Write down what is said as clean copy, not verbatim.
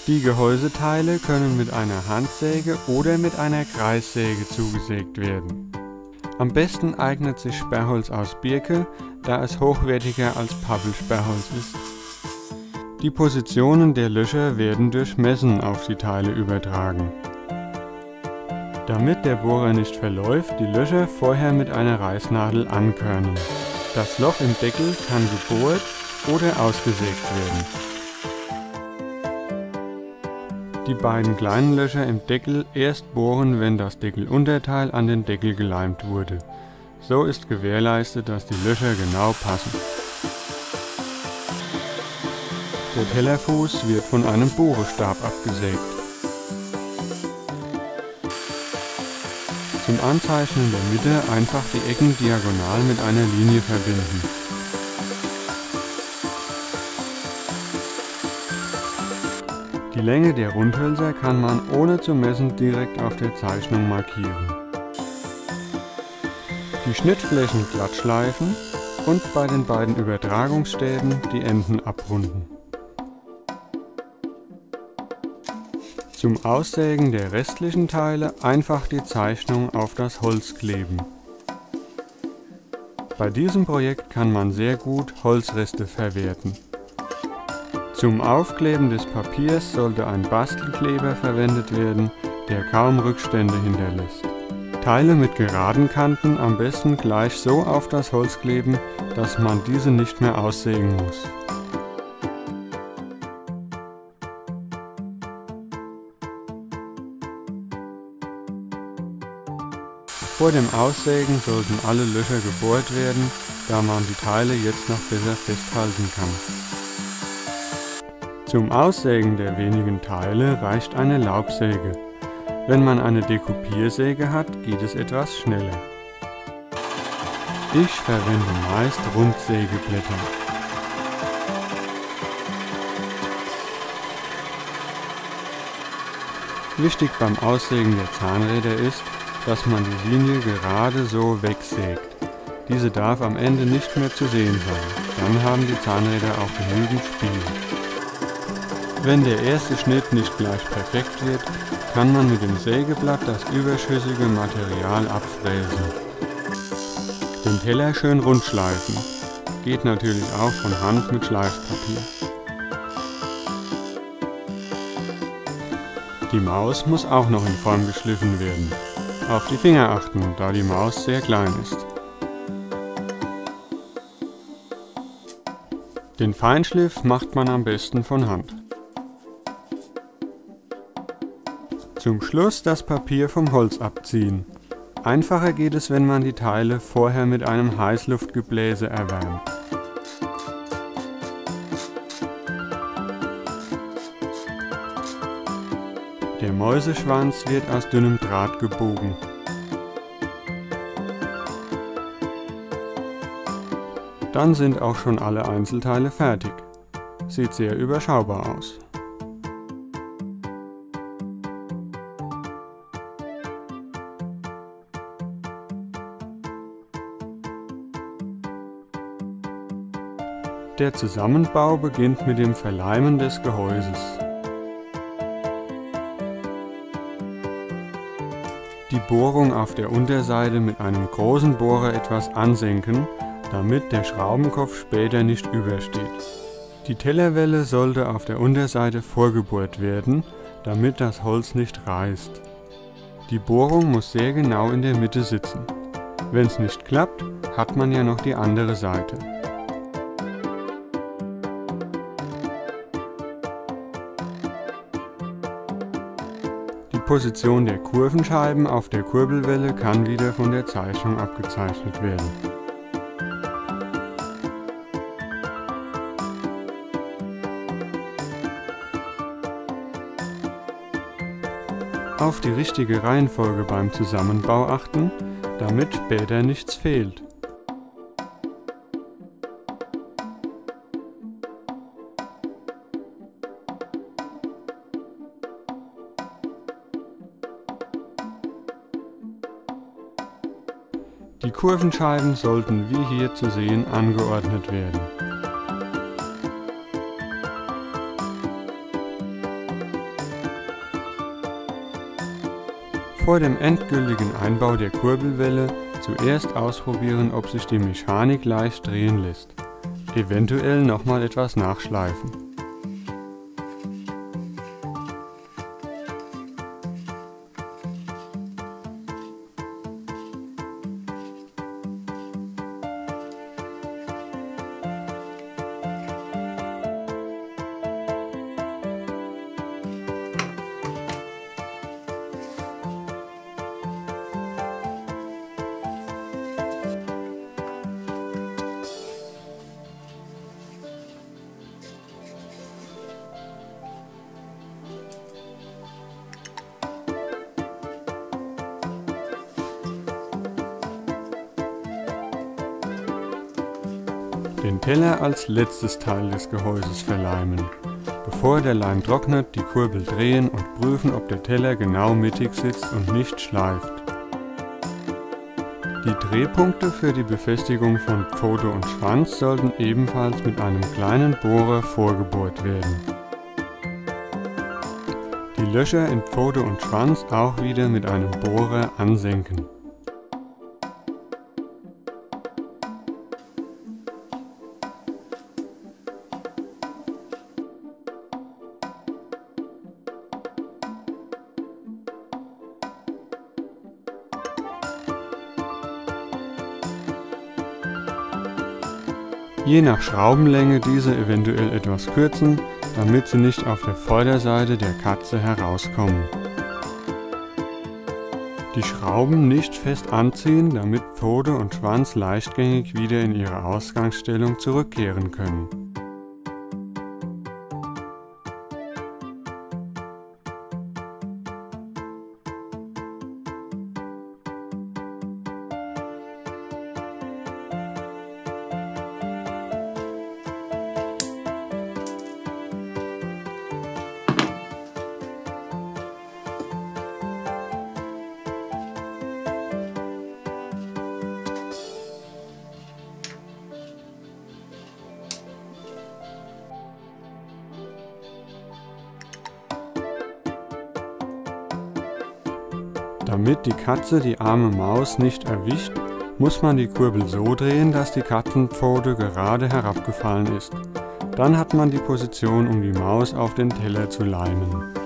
Die Gehäuseteile können mit einer Handsäge oder mit einer Kreissäge zugesägt werden. Am besten eignet sich Sperrholz aus Birke, da es hochwertiger als Pappelsperrholz ist. Die Positionen der Löcher werden durch Messen auf die Teile übertragen. Damit der Bohrer nicht verläuft, die Löcher vorher mit einer Reißnadel ankörnen. Das Loch im Deckel kann gebohrt oder ausgesägt werden. Die beiden kleinen Löcher im Deckel erst bohren, wenn das Deckelunterteil an den Deckel geleimt wurde. So ist gewährleistet, dass die Löcher genau passen. Der Tellerfuß wird von einem Bohrestab abgesägt. Zum Anzeichnen der Mitte einfach die Ecken diagonal mit einer Linie verbinden. Die Länge der Rundhölzer kann man ohne zu messen direkt auf der Zeichnung markieren. Die Schnittflächen glatt schleifen und bei den beiden Übertragungsstäben die Enden abrunden. Zum Aussägen der restlichen Teile einfach die Zeichnung auf das Holz kleben. Bei diesem Projekt kann man sehr gut Holzreste verwerten. Zum Aufkleben des Papiers sollte ein Bastelkleber verwendet werden, der kaum Rückstände hinterlässt. Teile mit geraden Kanten am besten gleich so auf das Holz kleben, dass man diese nicht mehr aussägen muss. Vor dem Aussägen sollten alle Löcher gebohrt werden, da man die Teile jetzt noch besser festhalten kann. Zum Aussägen der wenigen Teile reicht eine Laubsäge. Wenn man eine Dekupiersäge hat, geht es etwas schneller. Ich verwende meist Rundsägeblätter. Wichtig beim Aussägen der Zahnräder ist, dass man die Linie gerade so wegsägt. Diese darf am Ende nicht mehr zu sehen sein, dann haben die Zahnräder auch genügend Spiel. Wenn der erste Schnitt nicht gleich perfekt wird, kann man mit dem Sägeblatt das überschüssige Material abfräsen. Den Teller schön rund schleifen. Geht natürlich auch von Hand mit Schleifpapier. Die Maus muss auch noch in Form geschliffen werden. Auf die Finger achten, da die Maus sehr klein ist. Den Feinschliff macht man am besten von Hand. Zum Schluss das Papier vom Holz abziehen. Einfacher geht es, wenn man die Teile vorher mit einem Heißluftgebläse erwärmt. Der Mäuseschwanz wird aus dünnem Draht gebogen. Dann sind auch schon alle Einzelteile fertig. Sieht sehr überschaubar aus. Der Zusammenbau beginnt mit dem Verleimen des Gehäuses. Die Bohrung auf der Unterseite mit einem großen Bohrer etwas ansenken, damit der Schraubenkopf später nicht übersteht. Die Tellerwelle sollte auf der Unterseite vorgebohrt werden, damit das Holz nicht reißt. Die Bohrung muss sehr genau in der Mitte sitzen. Wenn es nicht klappt, hat man ja noch die andere Seite. Die Position der Kurvenscheiben auf der Kurbelwelle kann wieder von der Zeichnung abgezeichnet werden. Auf die richtige Reihenfolge beim Zusammenbau achten, damit später nichts fehlt. Die Kurvenscheiben sollten wie hier zu sehen angeordnet werden. Vor dem endgültigen Einbau der Kurbelwelle zuerst ausprobieren, ob sich die Mechanik leicht drehen lässt. Eventuell nochmal etwas nachschleifen. Den Teller als letztes Teil des Gehäuses verleimen. Bevor der Leim trocknet, die Kurbel drehen und prüfen, ob der Teller genau mittig sitzt und nicht schleift. Die Drehpunkte für die Befestigung von Pfote und Schwanz sollten ebenfalls mit einem kleinen Bohrer vorgebohrt werden. Die Löcher in Pfote und Schwanz auch wieder mit einem Bohrer ansenken. Je nach Schraubenlänge diese eventuell etwas kürzen, damit sie nicht auf der Vorderseite der Katze herauskommen. Die Schrauben nicht fest anziehen, damit Pfote und Schwanz leichtgängig wieder in ihre Ausgangsstellung zurückkehren können. Damit die Katze die arme Maus nicht erwischt, muss man die Kurbel so drehen, dass die Katzenpfote gerade herabgefallen ist. Dann hat man die Position, um die Maus auf den Teller zu leimen.